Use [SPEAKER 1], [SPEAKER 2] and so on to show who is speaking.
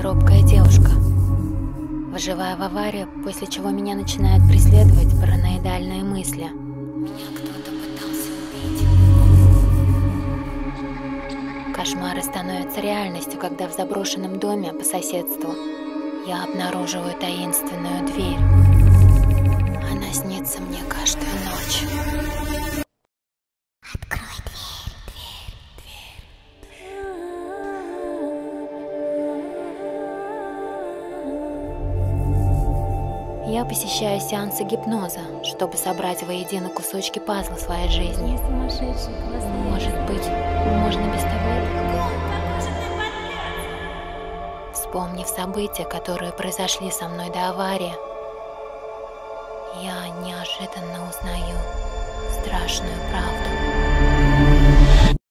[SPEAKER 1] робкая девушка. Выживая в аварии, после чего меня начинают преследовать параноидальные мысли. Меня кто-то пытался убить. Кошмары становятся реальностью, когда в заброшенном доме по соседству я обнаруживаю таинственную дверь. Она снится мне каждую ночь. Открой дверь. Я посещаю сеансы гипноза, чтобы собрать воедино кусочки пазла своей жизни. Может быть, можно без таблеток? Вспомнив события, которые произошли со мной до аварии, я неожиданно узнаю страшную правду.